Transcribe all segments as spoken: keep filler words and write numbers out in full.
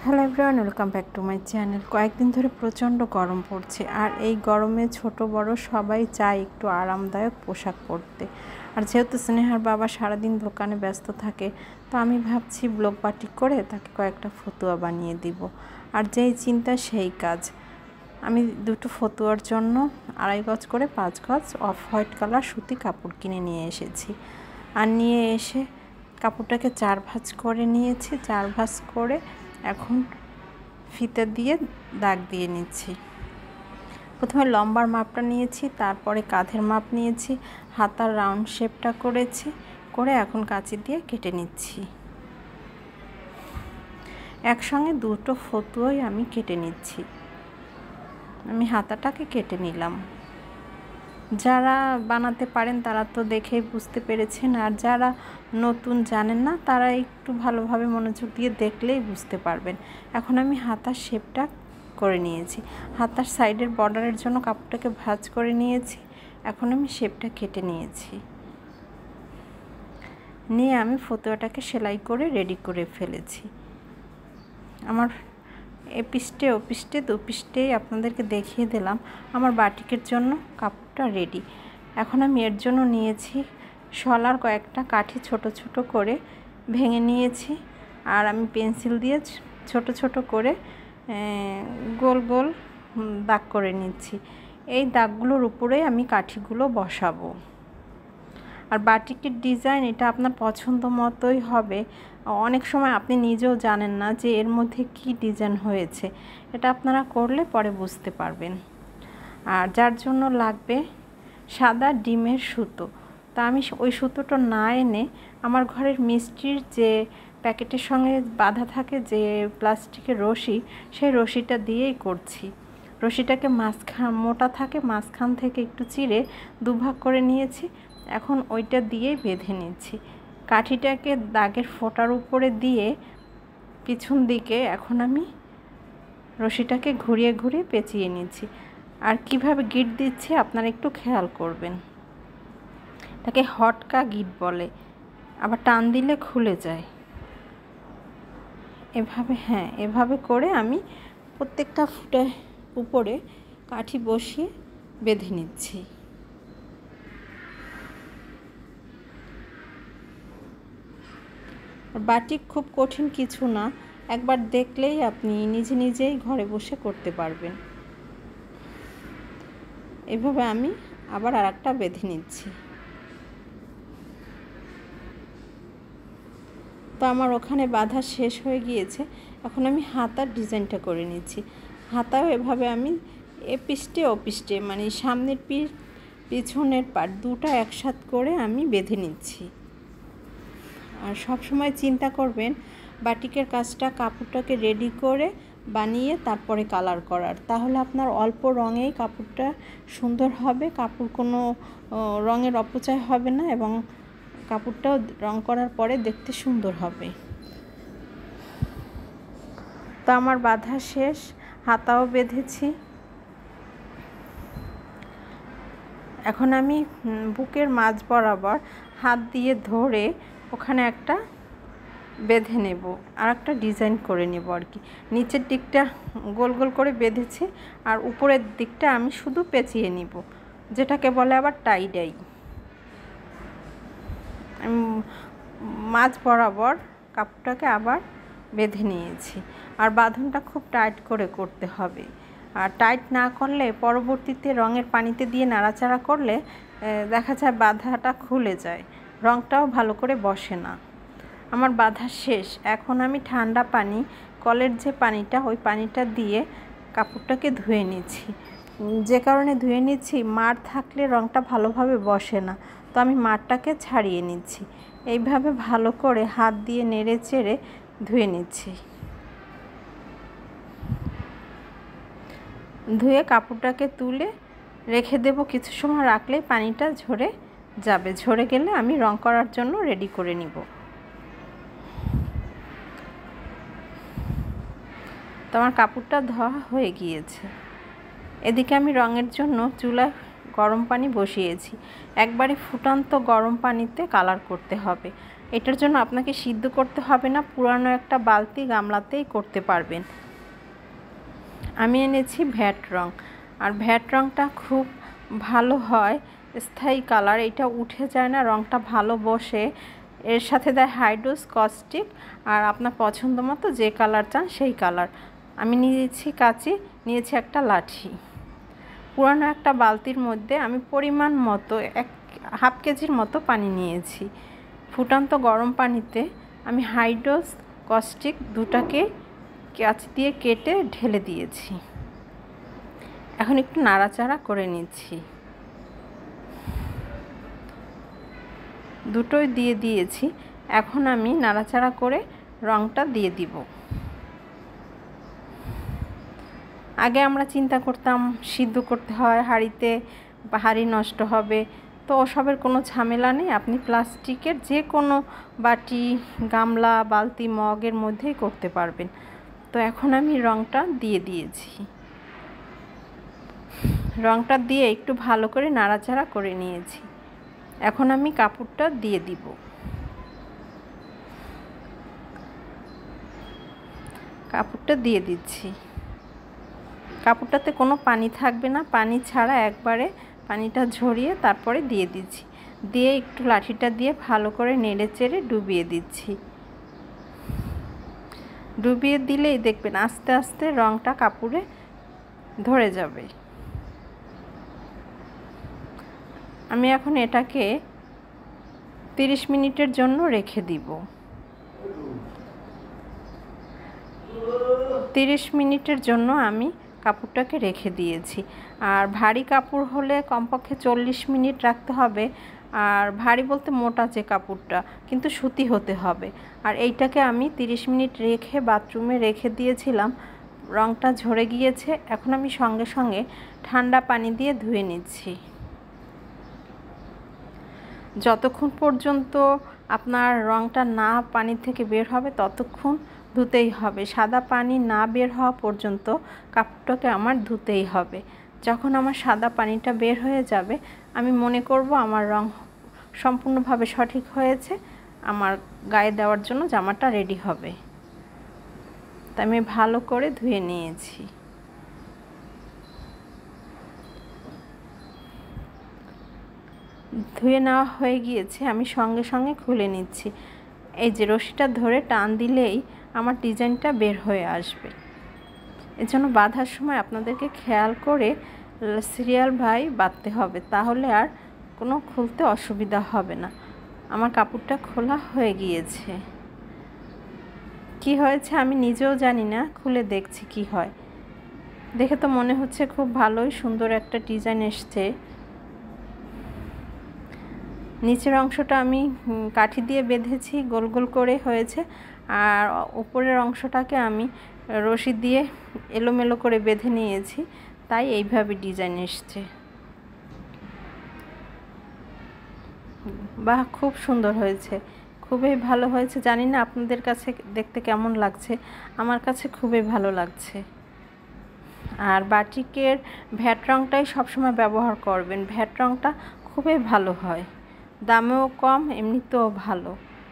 Hello everyone, welcome back to my channel. কয়েকদিন ধরে প্রচণ্ড গরম পড়ছে, আর এই গরমে ছোট বড় সবাই চায় একটু আরামদায়ক পোশাক পরতে। আর যেহেতু স্নেহার বাবা সারাদিন দোকানে ব্যস্ত থাকে, তো আমি ভাবছি ব্লগ বাটিক করে তাকে কয়েকটা ফতুয়া বানিয়ে দিব। আর যেই চিন্তা সেই কাজ। আমি দুটো ফতুয়ার জন্য আড়াই গজ করে পাঁচ গজ অফ হোয়াইট কালার সুতি কাপড় কিনে নিয়ে এসেছি। আর নিয়ে এসে কাপড়টাকে চার ভাঁজ করে নিয়েছি। চার ভাঁজ করে এখন ফিতা দিয়ে দাগ দিয়ে নিচ্ছি। প্রথমে লম্বার মাপটা নিয়েছি, তারপরে কাঁধের মাপ নিয়েছি, হাতার রাউন্ড শেপটা করেছি, করে এখন কাঁচি দিয়ে কেটে নিচ্ছি। একসঙ্গে দুটো ফতুয়াই আমি কেটে নিচ্ছি। আমি হাতাটাকে কেটে নিলাম। যারা বানাতে পারেন তারা তো দেখেই বুঝতে পেরেছেন, আর যারা নতুন জানেন না তারা একটু ভালোভাবে মনোযোগ দিয়ে দেখলেই বুঝতে পারবেন। এখন আমি হাতার শেপটা করে নিয়েছি। হাতার সাইডের বর্ডারের জন্য কাপড়টাকে ভাঁজ করে নিয়েছি। এখন আমি শেপটা কেটে নিয়েছি। নিয়ে আমি ফতুয়াটাকে সেলাই করে রেডি করে ফেলেছি। আমার এ পৃষ্ঠে ও পৃষ্ঠে দু পৃষ্ঠেই আপনাদেরকে দেখিয়ে দিলাম আমার বাটিকের জন্য কাপড়টা রেডি। এখন আমি এর জন্য নিয়েছি শলার কয়েকটা কাঠি ছোট ছোট করে ভেঙে নিয়েছি, আর আমি পেন্সিল দিয়ে ছোট ছোট করে গোল গোল দাগ করে নিচ্ছি। এই দাগগুলোর উপরে আমি কাঠিগুলো বসাবো। আর বাটিকের ডিজাইন এটা আপনার পছন্দ মতোই হবে। অনেক সময় আপনি নিজেও জানেন না যে এর মধ্যে কি ডিজাইন হয়েছে, এটা আপনারা করলে পরে বুঝতে পারবেন। আর যার জন্য লাগবে সাদা ডিমের সুতো। তা আমি ওই সুতোটা না এনে আমার ঘরের মিষ্টির যে প্যাকেটের সঙ্গে বাঁধা থাকে যে প্লাস্টিকের রশি, সেই রশিটা দিয়েই করছি। রশিটাকে মাঝখান মোটা থাকে, মাঝখান থেকে একটু চিরে দুভাগ করে নিয়েছি। এখন ওইটা দিয়েই বেঁধে নিচ্ছি। কাঠিটাকে দাগের ফোঁটার উপরে দিয়ে পিছন দিকে এখন আমি রশিটাকে ঘুরিয়ে ঘুরিয়ে পেঁচিয়ে নিচ্ছি। আর কিভাবে গিট দিচ্ছি আপনারা একটু খেয়াল করবেন। তাকে হটকা গিট বলে, আবার টান দিলে খুলে যায়। এভাবে হ্যাঁ এভাবে করে আমি প্রত্যেকটা ফুটের উপরে কাঠি বসিয়ে বেঁধে নিচ্ছি। বাটিক খুব কঠিন কিছু না, একবার দেখলেই আপনি নিজে নিজেই ঘরে বসে করতে পারবেন। এভাবে আমি আবার আর একটা বেঁধে নিচ্ছি। তো আমার ওখানে বাঁধা শেষ হয়ে গিয়েছে। এখন আমি হাতার ডিজাইনটা করে নিচ্ছি। হাতাও এভাবে আমি এ পৃষ্ঠে ও পৃষ্ঠে মানে সামনের পিঠ পিছনের পাট দুটো একসাথ করে আমি বেঁধে নিচ্ছি। আর সব সময় চিন্তা করবেন বাটিকের কাজটা কাপড়টাকে রেডি করে বানিয়ে তারপরে কালার করার, তাহলে আপনার অল্প রঙেই কাপড়টা সুন্দর হবে, কাপড় কোনো রঙের অপচয় হবে না, এবং কাপড়টাও রং করার পরে দেখতে সুন্দর হবে। তো আমার বাঁধা শেষ, হাতাও বেঁধেছি। এখন আমি বুকের মাঝ বরাবর হাত দিয়ে ধরে ওখানে একটা বেঁধে নেব, আর একটা ডিজাইন করে নেব আর কি। নিচের দিকটা গোল গোল করে বেঁধেছি, আর উপরের দিকটা আমি শুধু পেঁচিয়ে নিব, যেটাকে বলে আবার টাই ডাই। আমি মাঝ বরাবর কাপড়টাকে আবার বেঁধে নিয়েছি। আর বাঁধনটা খুব টাইট করে করতে হবে, আর টাইট না করলে পরবর্তীতে রঙের পানিতে দিয়ে নাড়াচাড়া করলে দেখা যায় বাঁধাটা খুলে যায়, রঙটাও ভালো করে বসে না। আমার বাঁধা শেষ। এখন আমি ঠান্ডা পানি, কলের যে পানিটা, ওই পানিটা দিয়ে কাপড়টাকে ধুয়ে নিচ্ছি। যে কারণে ধুয়ে নিচ্ছি, মাড় থাকলে রঙটা ভালোভাবে বসে না, তো আমি মাড়টাকে ছাড়িয়ে নিচ্ছি। এইভাবে ভালো করে হাত দিয়ে নেড়ে চেড়ে ধুয়ে নিচ্ছি। ধুয়ে কাপড়টাকে তুলে রেখে দেব। কিছু সময় রাখলে পানিটা ঝরে যাবে, ঝরে গেলে আমি রং করার জন্য রেডি করে নিব। তো আমার কাপড়টা ধোয়া হয়ে গিয়েছে। এদিকে আমি রঙের জন্য চুলায় গরম পানি বসিয়েছি। একবারে ফুটন্ত গরম পানিতে কালার করতে হবে, এটার জন্য আপনাকে সিদ্ধ করতে হবে না, পুরানো একটা বালতি গামলাতেই করতে পারবেন। আমি এনেছি ভ্যাট রং, আর ভ্যাট রংটা খুব ভালো হয়, স্থায়ী কালার, এটা উঠে যায় না, রংটা ভালো বসে। এর সাথে দেয় হাইড্রোস কস্টিক, আর আপনার পছন্দ মতো যে কালার চান সেই কালার। আমি নিয়েছি কাঁচি, নিয়েছি একটা লাঠি। পুরানো একটা বালতির মধ্যে আমি পরিমাণ মতো এক হাফ কেজির মতো পানি নিয়েছি। ফুটন্ত গরম পানিতে আমি হাইড্রোস কস্টিক দুটাকে কাঁচি দিয়ে কেটে ঢেলে দিয়েছি। এখন একটু নাড়াচাড়া করে নিচ্ছি। দুটোই দিয়ে দিয়েছি। এখন আমি নাড়াচাড়া করে রংটা দিয়ে দিব। আগে আমরা চিন্তা করতাম সিদ্ধ করতে হয় হাঁড়িতে, হাঁড়ি নষ্ট হবে, তো ওসবের কোনো ঝামেলা নেই। আপনি প্লাস্টিকের যে কোনো বাটি, গামলা, বালতি, মগের মধ্যেই করতে পারবেন। তো এখন আমি রংটা দিয়ে দিয়েছি। রংটা দিয়ে একটু ভালো করে নাড়াচাড়া করে নিয়েছি। এখন আমি কাপড়টা দিয়ে দিব। কাপড়টা দিয়ে দিচ্ছি। কাপড়টাতে কোনো পানি থাকবে না, পানি ছাড়া একবারে পানিটা ঝরিয়ে তারপরে দিয়ে দিচ্ছি। দিয়ে একটু লাঠিটা দিয়ে ভালো করে নেড়ে চেড়ে ডুবিয়ে দিচ্ছি। ডুবিয়ে দিলেই দেখবেন আস্তে আস্তে রংটা কাপড়ে ধরে যাবে। আমি এখন এটাকে তিরিশ মিনিটের জন্য রেখে দিব। তিরিশ মিনিটের জন্য আমি কাপড়টাকে রেখে দিয়েছি। আর ভারী কাপড় হলে কমপক্ষে চল্লিশ মিনিট রাখতে হবে। আর ভারী বলতে মোটা যে কাপড়টা, কিন্তু সুতি হতে হবে। আর এইটাকে আমি তিরিশ মিনিট রেখে বাথরুমে রেখে দিয়েছিলাম। রংটা ঝরে গিয়েছে। এখন আমি সঙ্গে সঙ্গে ঠান্ডা পানি দিয়ে ধুয়ে নিচ্ছি। যতক্ষণ পর্যন্ত আপনার রংটা না পানি থেকে বের হবে ততক্ষণ ধুতেই হবে। সাদা পানি না বের হওয়া পর্যন্ত কাপড়টাকে আমার ধুতেই হবে। যখন আমার সাদা পানিটা বের হয়ে যাবে, আমি মনে করব আমার রং সম্পূর্ণভাবে সঠিক হয়েছে, আমার গায়ে দেওয়ার জন্য জামাটা রেডি হবে। তাই আমি ভালো করে ধুয়ে নিয়েছি। ধুয়ে নেওয়া হয়ে গিয়েছে, আমি সঙ্গে সঙ্গে খুলে নিচ্ছি। এই যে রশিটা ধরে টান দিলেই আমার ডিজাইনটা বের হয়ে আসবে। এজন্য বাঁধার সময় আপনাদেরকে খেয়াল করে সিরিয়াল বাই বাঁধতে হবে, তাহলে আর কোনো খুলতে অসুবিধা হবে না। আমার কাপড়টা খোলা হয়ে গিয়েছে। কি হয়েছে আমি নিজেও জানি না, খুলে দেখছি কি হয়। দেখে তো মনে হচ্ছে খুব ভালোই সুন্দর একটা ডিজাইন এসছে। নিচের অংশটা আমি কাঠি দিয়ে বেঁধেছি, গোল গোল করে হয়েছে। আর উপরের অংশটাকে আমি রশি দিয়ে এলোমেলো করে বেঁধে নিয়েছি, তাই এইভাবে ডিজাইন এসছে। বাহ, খুব সুন্দর হয়েছে, খুবই ভালো হয়েছে। জানি না আপনাদের কাছে দেখতে কেমন লাগছে, আমার কাছে খুবই ভালো লাগছে। আর বাটিকের ভ্যাট রংটাই সবসময় ব্যবহার করবেন। ভ্যাট রংটা খুবই ভালো হয়, দামেও কম, এমনিতেও ভালো।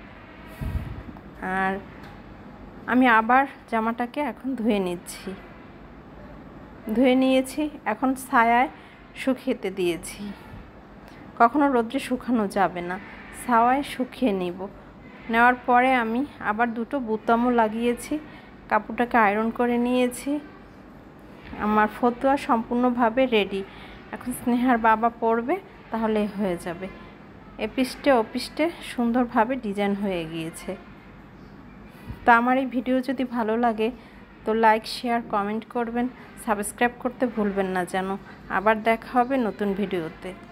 আর আমি আবার জামাটাকে এখন ধুয়ে নিচ্ছি। ধুয়ে নিয়েছি, এখন ছায়ায় শুকিয়ে দিয়েছি। কখনো রোদ্রে শুকানো যাবে না, ছায়ায় শুকিয়ে নিব। নেওয়ার পরে আমি আবার দুটো বুতামও লাগিয়েছি, কাপড়টাকে আয়রন করে নিয়েছি। আমার ফতুয়া সম্পূর্ণভাবে রেডি। এখন স্নেহার বাবা পরবে, তাহলে হয়ে যাবে। এপিস্টে ওপিস্টে সুন্দরভাবে ডিজাইন হয়ে গিয়েছে। তো আমার এই ভিডিও যদি ভালো লাগে তো লাইক, শেয়ার, কমেন্ট করবেন, সাবস্ক্রাইব করতে ভুলবেন না যেন। আবার দেখা হবে নতুন ভিডিওতে।